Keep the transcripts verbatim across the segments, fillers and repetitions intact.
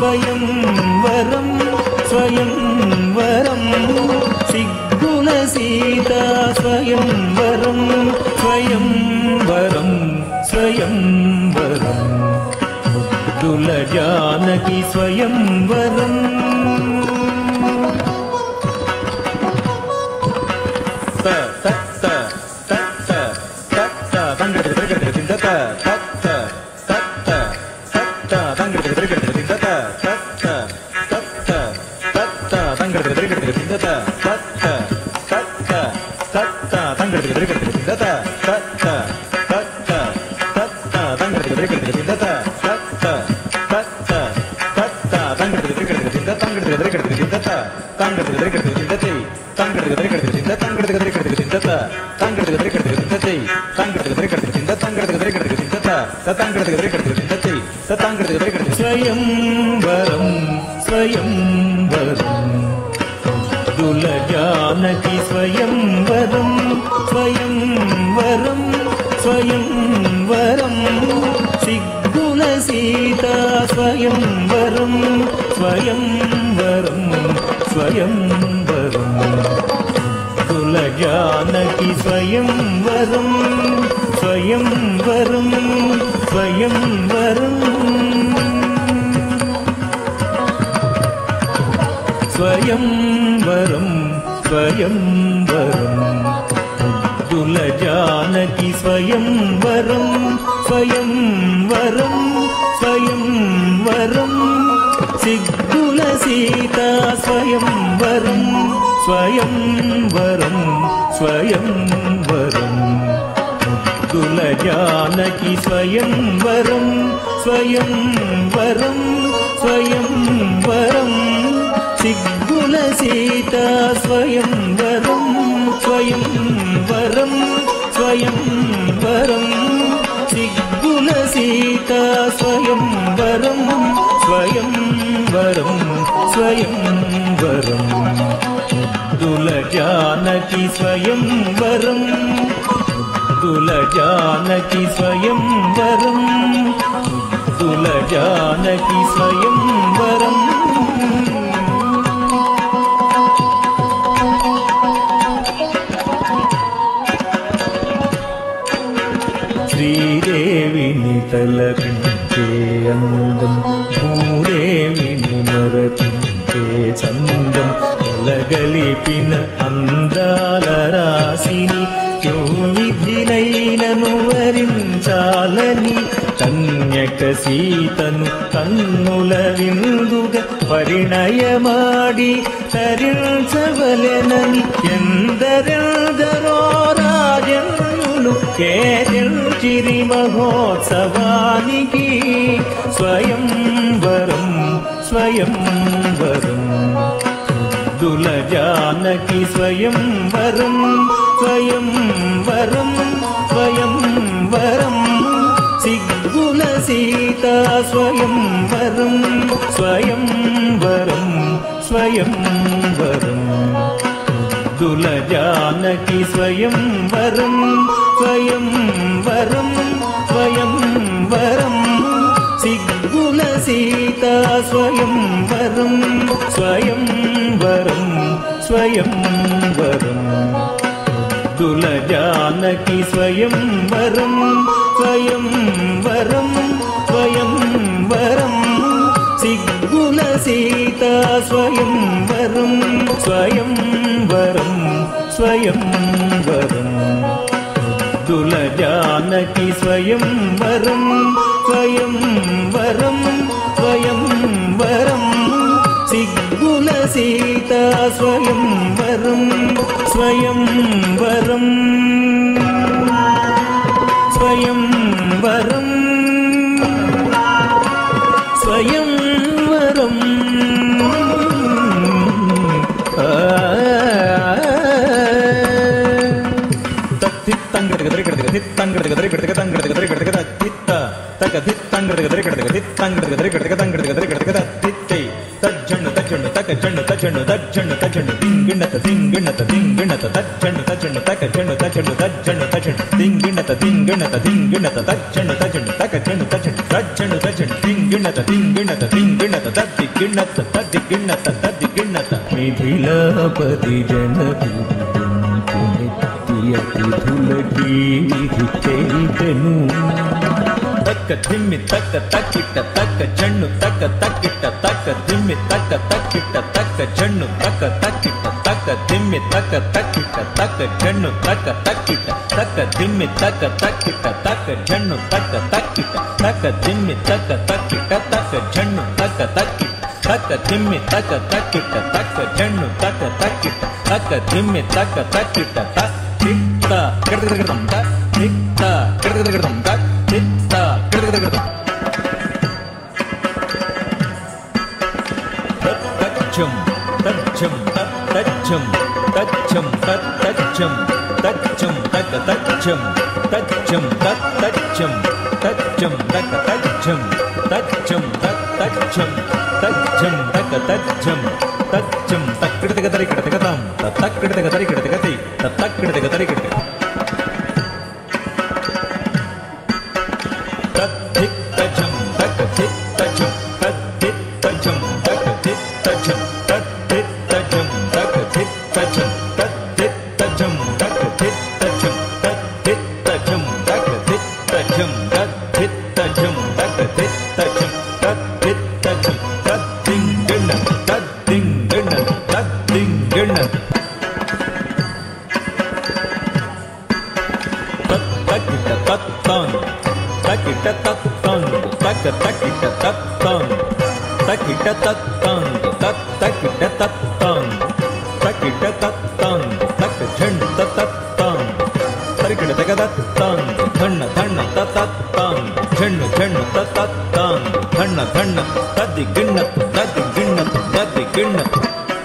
స్వయం వరం స్వయం వరం సిగ్గుల సీత స్వయం వరం స్వయం వరం స్వయం వరం ముద్దుల జానకి స్వయం వరం స్వయం వరం స్వయం వరం ముద్దుల జానకి స్వయం వరం స్వయం వరం స్వయం వరం సిగ్గుల సీత స్వయం వరం స్వయం వరం స్వయం వరం ముద్దుల జానకి స్వయం వరం స్వయం వరం స్వయం వరం స్వయం వరం స్వయం వరం ముద్దుల జానకి స్వయం వరం స్వయం వరం స్వయం వరం సిగ్గుల సీత స్వయం వరం స్వయం వరం స్వయం వరం ముద్దుల జానకి స్వయం వరం స్వయం వరం స్వయం వరం సిగ్గుల సీత స్వయం వరం స్వయం వరం స్వయం వరం సిగ్గుల సీత స్వయం వరం స్వయం వరం స్వయం వరం ముద్దుల జానకి స్వయం వరం ముద్దుల జానకి స్వయం వరం ముద్దుల జానకి స్వయం వరం శ్రీదేవిని తలపించే అందం భూదేవిని మరపించే చందం కలగలిపిన అందాల రాశిని విధినైనను వరించాలని కన్యక సీతను కన్నుల విందుగా పరిణయమాడి తరించవలెనని ఎందరెందరో రాజన్యులు కేరించిరి మహోత్సవానికి స్వయం వరం స్వయం వరం ముద్దుల జానకి స్వయం వరం స్వయం వరం స్వయం వరం సిగ్గుల సీత స్వయం వరం స్వయం వరం స్వయం వరం ముద్దుల జానకి స్వయం వరం స్వయం వరం స్వయం వరం సిగ్గుల సీత స్వయం వరం స్వయం వరం స్వయం వరం ముద్దుల జానకి స్వయం వరం స్వయం వరం స్వయం వరం సిగ్గుల సీత స్వయం వరం స్వయం వరం స్వయం వరం ముద్దుల జానకి స్వయం వరం స్వయం వరం స్వయం వరం సిగ్గుల సీత స్వయం వరం స్వయం వరం స్వయం వరం స్వయం వరం తజ్జండు తజ్జండు తక జండు తజ్జండు తజ్జండు తజ్జండు దింగిణత దింగిణత దింగిణత తజ్జండు తజ్జండు తక జండు తజ్జండు తజ్జండు తజ్జండు దింగిణత దింగిణత దింగిణత తజ్జండు తజ్జండు తక జను తజను తజ్జను తజను తింగిణత తింగిణత తింగిణత తద్ది గిణత తద్ది గిణత తద్ది గిణత మిథిలాపతి జనపునిత్యతి ధులకి విధి తెలిపెను తక్క దిమ్మి తక్క తక్కిట తక్క జన్ను తక్క తక్కిట తక్క దిమ్మి తక్క తక్కిట తక్క జన్ను తక్క తక్కిట తక్క దిమ్మి తక్క తక్కిట తక్క జన్ను తక్క తక్కిట తక్క దిమ్మి తక్క తక్కిట తక్క జన్ను తక్క తక్కిట తక్క దిమ్మి తక్క తక్కిట తక్క జన్ను తక్క తక్కిట తక్క దిమ్మి తక్క తక్కిట తక్క జన్ను తక్క తక్కిట తక్క దిమ్మి తక్క తక్కిట తక్ తిక్త గిడగిడగిడం తక్ తిక్త గిడగిడగిడం తక్ తిక్త గిడగిడగిడం తచ్చం తచ్చం తచ్చం తచ్చం తచ్చం తచ్చం తక తచ్చం తచ్చం తచ్చం తచ్చం తక తచ్చం తచ్చం తచ్చం తచ్చం తక తచ్చం తచ్చం తక్కిడతగ తరికిడతగతాం తక్కిడతగ తరికిడతగతి తక్కిడతగ తరికిడత తత్తిత్తజం తకతిత్తజం తత్తిత్తజం తకతిత్తజం తత్తిత్తజం తకతిత్తజం తత్తిత్తజం తకతిత్తజం తత్తిత్తజం తకతిత్తజం తత్తిత్తజం తకతిత్తజం తత్తిత్తజం తద్దింగిణ తద్దింగిణ తద్దింగిణ తక్కిట తత్తాన్ తకిట తత్తాంగు తక తకిట తత్తాంగు తకిట తత్తాంగు తక్ తకిట తత్తాంగు తకిట తత్తాంగు తక ఝండు తత్తాంగు తరికిట తక తత్తాంగు ధన్న ధన్న తత్తాంగు ఝండు ఝండు తత్తాంగు ధన్న ధన్న తద్ది గిన్నతు తద్ది గిన్నతు తద్ది గిన్నతు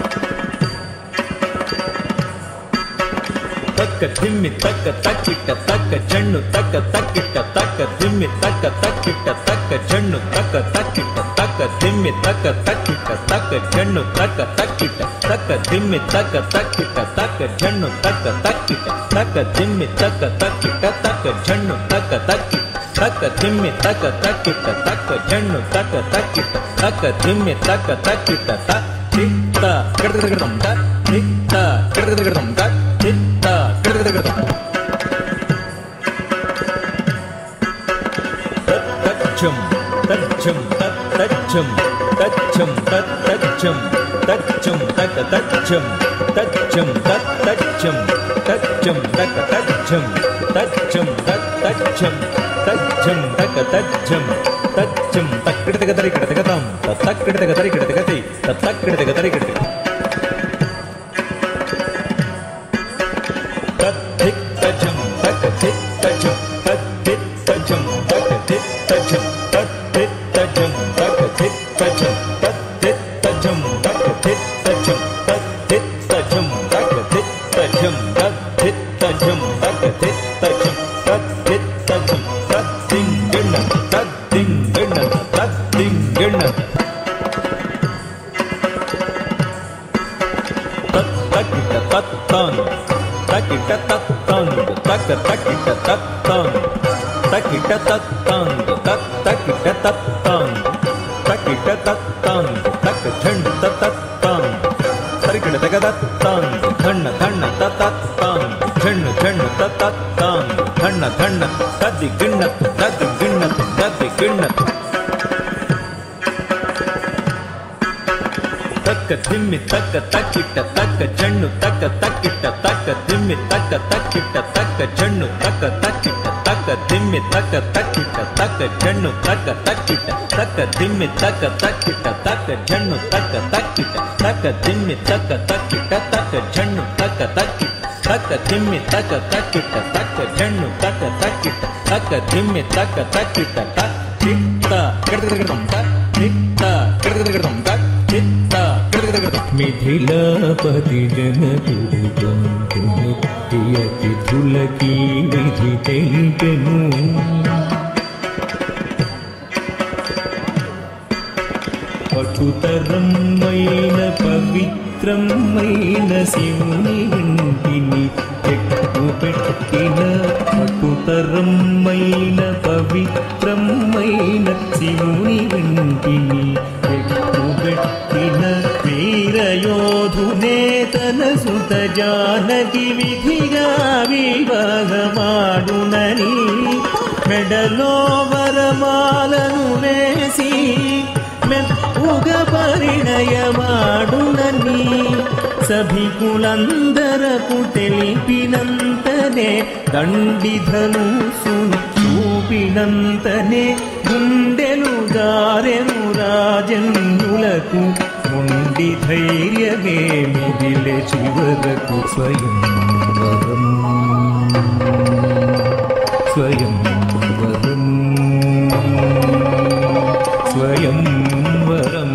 తక్క దిమ్మి తక్క తక్కిట తక్క జన్ను తక్క తక్కిట తక్క దిమ్మి తక్క తక్కిట తక్క జన్ను తక్క తక్కిట తక్క దిమ్మి తక్క తక్కిట తక్క జన్ను తక్క తక్కిట తక్క దిమ్మి తక్క తక్కిట తక్క జన్ను తక్క తక్కిట తక్క దిమ్మి తక్క తక్కిట తక్క జన్ను తక్క తక్కిట తక్క దిమ్మి తక్క తక్కిట తక్క జన్ను తక్క తక్కిట తక్క దిమ్మి తక్క తక్కిట తక్ తిక్త గిడగిడగిడం తక్ తిక్త గిడగిడగిడం తక్ తిక్త గిడగిడగిడం తచ్చం తచ్చం తచ్చం తచ్చం తచ్చం తచ్చం తక తచ్చం తచ్చం తచ్చం తచ్చం తక తచ్చం తచ్చం తచ్చం తచ్చం తక తచ్చం తచ్చం తక్కిడతగ తరికిడతగతాం తక్కిడతగ తరికిడతగతి తక్కిడతగ తరికిడత తత్తిత్తజం తకతిత్తజం తత్తిత్తజం తకతిత్తజం తత్తిత్తజం తకతిత్తజం తత్తిత్తజం తకతిత్తజం తత్తిత్తజం తకతిత్తజం తత్తిత్తజం తకతిత్తజం తత్తిత్తజం తద్దింగిణ తద్దింగిణ తద్దింగిణ తక్కిట తత్తాను తకిట తత్తాంగు తక తకిట తత్తాంగు తకిట తత్తాంగు తక్ తకిట తత్తాంగు తకిట తత్తాంగు తక ఝండు తత్తాంగు తరికిట తగ తత్తాంగు ధన్న ధన్న తత్తాంగు ఝండు ఝండు తత్తాంగు ధన్న ధన్న తద్ది గిన్నతు తద్ది గిన్నతు తద్ది గిన్నతు తక్క దిమ్మి తక్క తక్కిట తక్క జన్ను తక్క తక్కిట తక్క దిమ్మి తక్క తక్కిట తక్క జన్ను తక్క తక్కిట తక్క దిమ్మి తక్క తక్కిట తక్క జన్ను తక్క తక్కిట తక్క దిమ్మి తక్క తక్కిట తక్క జన్ను తక్క తక్కిట తక్క దిమ్మి తక్క తక్కిట తక్క జన్ను తక్క తక్కిట తక్క దిమ్మి తక్క తక్కిట తక్క జన్ను తక్క తక్కిట తక్క దిమ్మి తక్క తక్కిట తక్ తిక్త గిడగిడగిడం తక్ తిక్త గిడగిడగిడం తక్ తిక్త గిడగిడగిడం మిథిలాపతి జనపునిత్యతి ధులకి విధి తెలిపెను పటుతరమైన పవిత్రమైన శివుని ఇంటిని ఎక్కుపెట్టిన పటుతరమ్మైన పవిత్రమైన శివుని వింటిని ఎక్కుపెట్టిన వీరయోధునే తన సుత జానకి విధిగా వివాహమాడునని మెడలో వరమాలను వేసి మెప్పుగ పరిణయమాడునని సభికులందరకు తెలిపినంతనే దండిధనుసును చూపినంతనే గుండెలు గారెను రాజన్యులకు మొండి ధైర్యమే మిగిలే చివరకు స్వయంవరం స్వయంవరం స్వయంవరం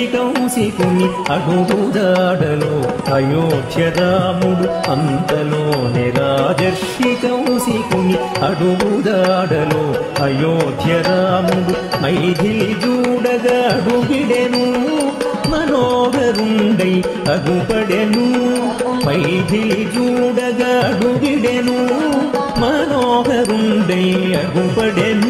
కౌశికుని అడుగుదాడలో అయోధ్య రాముడు అంతలోనే రాజర్షి కౌశికుని అడుగుదాడలో అయోధ్య రాముడు మైథిలి చూడగా అడుగిడెను మనోహరుండై అగుపడెను మైథిలి చూడగా అడుగిడెను మనోహరుండై అగుపడెను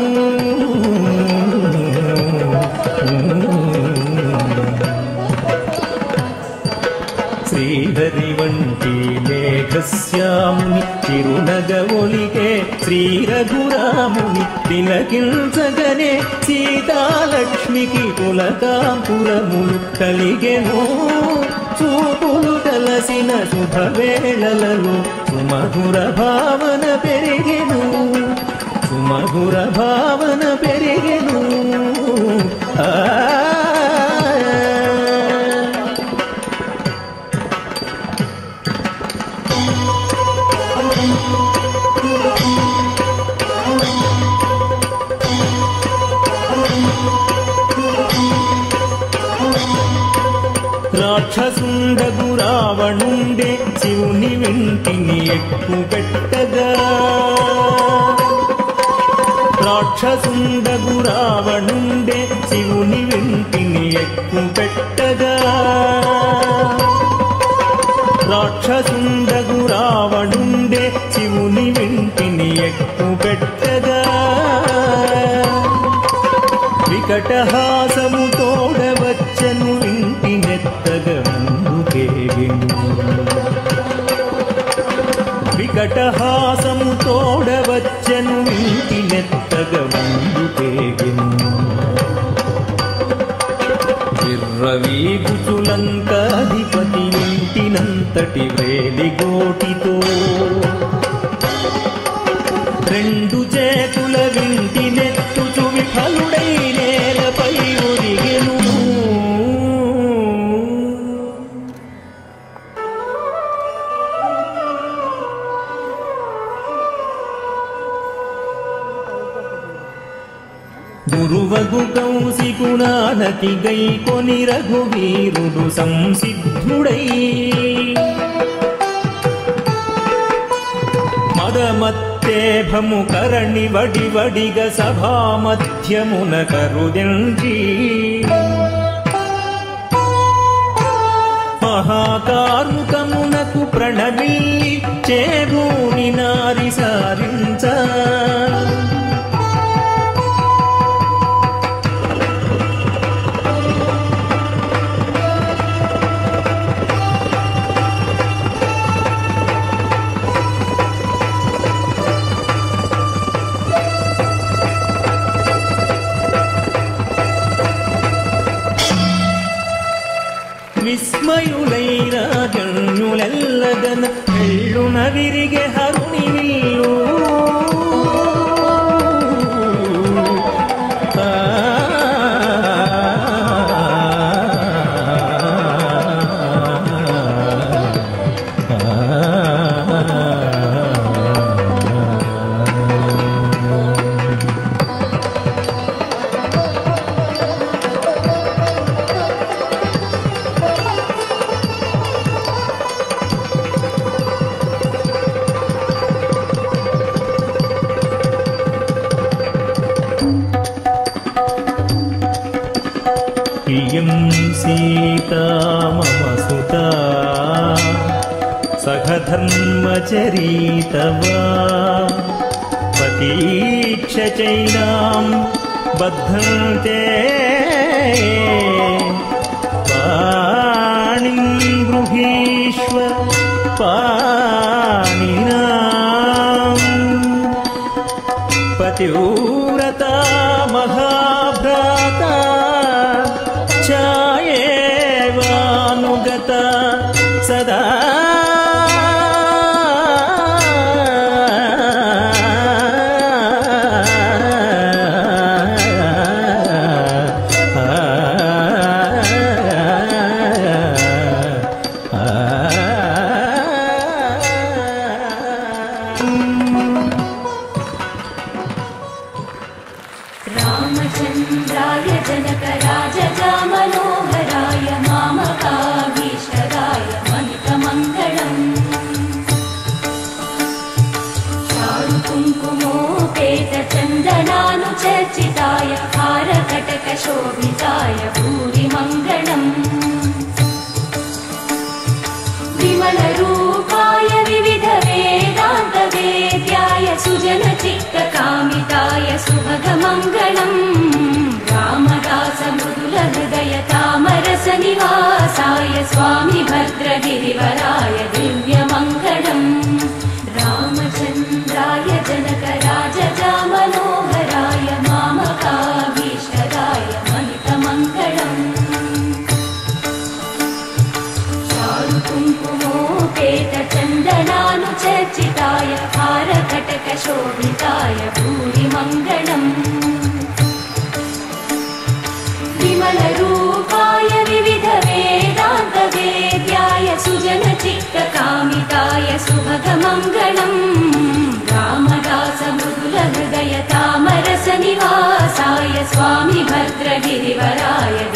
శ్రీహరి వంటి మేఘశ్యాముని చిరునగవొలికే శ్రీ రఘురాముని తిలకించగనే సీతాలక్ష్మికి పులకాంపురములు కలిగెను చూపులు కలసిన శుభవేళలలో సుమధుర భావన పెరిగెను సుమధుర భావన పెరిగెను ఆ రాక్షసుండగు రావణుండే శివుని వెంటిని ఎక్కు పెట్టగా రాక్షసుండగు రావణుండే శివుని వెంటిని ఎక్కు పెట్టగా రాక్షసుండగు రావణుండే శివుని వెంటిని ఎక్కు పెట్టగా వికటహాసము తోడవచ్చను ఇంటి నెత్తగ ముందుకేగిను వికటహాసము తోడవచ్చను ఇంటి నెత్తగ ముందుకేగిను విర్రవీగుచులంకాధిపతి ఇంటినంతటి వేలిగోటితో రెండు చేతుల వింటి నెత్తుచు విఫలుడై నేలపై ఒరిగెను గురువగు కౌశికునానతి గైకొని రఘువీరుడు సంసిద్ధుడై మదమత్తేభము కరణి వడి వడిగ సభామధ్యమున కరుదించి మహాకార్ముకమునకు ప్రణమిల్లి చేబూని నారి సారించ విస్మయులైరాజన్యులెల్లగన ఎళ్ళున విరిగే హరుని విల్లు ప్రియం సీతా మమ సుతా సఖధర్మచరీతవా పతీక్ష చైనాం బద్ధంతే పాణిం గృహీష్వ పాణినాం పతివ్రతా మహాభ్రాతా ఛాయేవానుగత సదా రామచంద్రాయ జనక రాజ మనోహర निवासाय स्वामी भद्रगिरिवराय दिव्यमङ्गलम् रामचन्द्राय जनकराजजामनोहराय मामकाभीष्टदाय महितमङ्गलम् चारुकुङ्कुमोपेतचन्दनानुचर्चिताय हारकटकशोभिताय भूरिमङ्गलम् विमलरूपाय विविधवेदान्तवेद्याय सुजनचित्तकामिताय सुभगमङ्गलम् रामदासमृदुलहृदय तामरसनिवासाय स्वामी भद्रगिरिवराय